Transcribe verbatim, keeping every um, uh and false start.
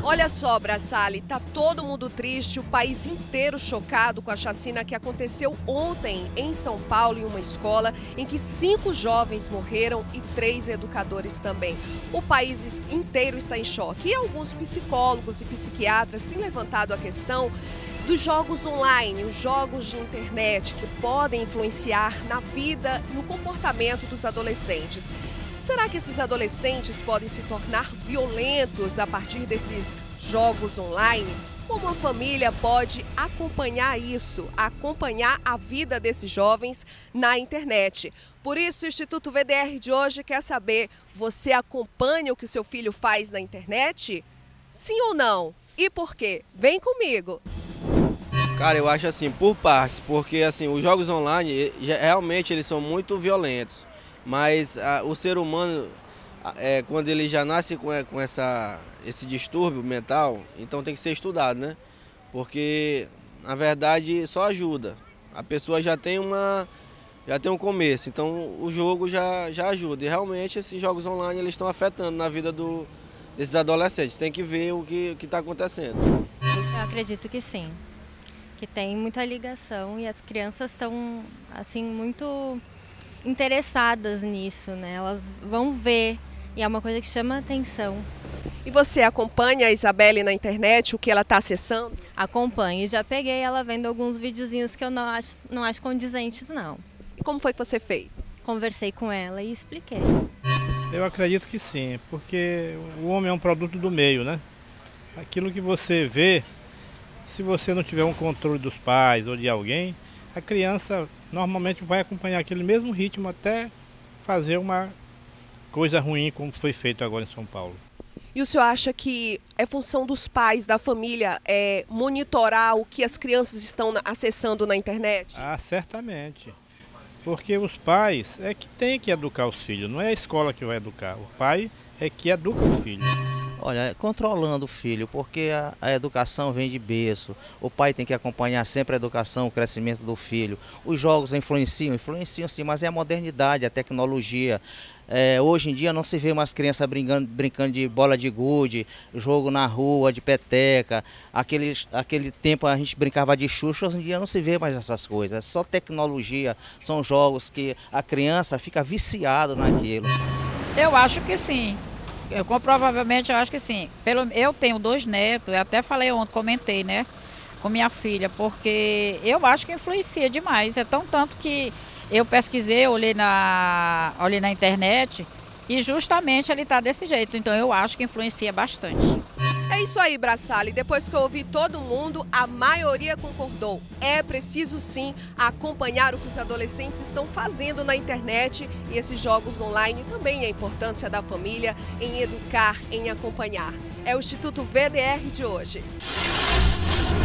Olha só, Brassali, tá todo mundo triste, o país inteiro chocado com a chacina que aconteceu ontem em São Paulo, em uma escola, em que cinco jovens morreram e três educadores também. O país inteiro está em choque e alguns psicólogos e psiquiatras têm levantado a questão dos jogos online, os jogos de internet que podem influenciar na vida, no comportamento dos adolescentes. Será que esses adolescentes podem se tornar violentos a partir desses jogos online? Como a família pode acompanhar isso, acompanhar a vida desses jovens na internet? Por isso, o Instituto V D R de hoje quer saber, você acompanha o que o seu filho faz na internet? Sim ou não? E por quê? Vem comigo! Cara, eu acho assim, por partes, porque assim, os jogos online, realmente eles são muito violentos. Mas a, o ser humano, é, quando ele já nasce com, com essa, esse distúrbio mental, então tem que ser estudado, né? Porque, na verdade, só ajuda. A pessoa já tem, uma, já tem um começo, então o jogo já, já ajuda. E realmente esses jogos online eles estão afetando na vida do, desses adolescentes. Tem que ver o que está acontecendo. Eu acredito que sim, que tem muita ligação e as crianças estão assim, muito interessadas nisso, né? Elas vão ver e é uma coisa que chama a atenção. E você acompanha a Isabelle na internet, o que ela está acessando? Acompanho, já peguei ela vendo alguns videozinhos que eu não acho, não acho condizentes, não. E como foi que você fez? Conversei com ela e expliquei. Eu acredito que sim, porque o homem é um produto do meio, né? Aquilo que você vê, se você não tiver um controle dos pais ou de alguém, a criança normalmente vai acompanhar aquele mesmo ritmo até fazer uma coisa ruim como foi feito agora em São Paulo. E o senhor acha que é função dos pais, da família, é, monitorar o que as crianças estão acessando na internet? Ah, certamente. Porque os pais é que tem que educar os filhos, não é a escola que vai educar. O pai é que educa o filho. Olha, controlando o filho, porque a, a educação vem de berço. O pai tem que acompanhar sempre a educação, o crescimento do filho. Os jogos influenciam, influenciam sim, mas é a modernidade, a tecnologia. É, hoje em dia não se vê mais criança brincando, brincando de bola de gude, jogo na rua, de peteca. Aquele, aquele tempo a gente brincava de xuxa, hoje em dia não se vê mais essas coisas. É só tecnologia, são jogos que a criança fica viciada naquilo. Eu acho que sim. Eu, provavelmente eu acho que sim. Pelo, eu tenho dois netos, eu até falei ontem, comentei, né, com minha filha, porque eu acho que influencia demais. É tão tanto que eu pesquisei, olhei na, olhei na internet e justamente ele está desse jeito. Então eu acho que influencia bastante. É isso aí, Brassali. Depois que eu ouvi todo mundo, a maioria concordou. É preciso sim acompanhar o que os adolescentes estão fazendo na internet e esses jogos online, também a importância da família em educar, em acompanhar. É o Instituto V D R de hoje.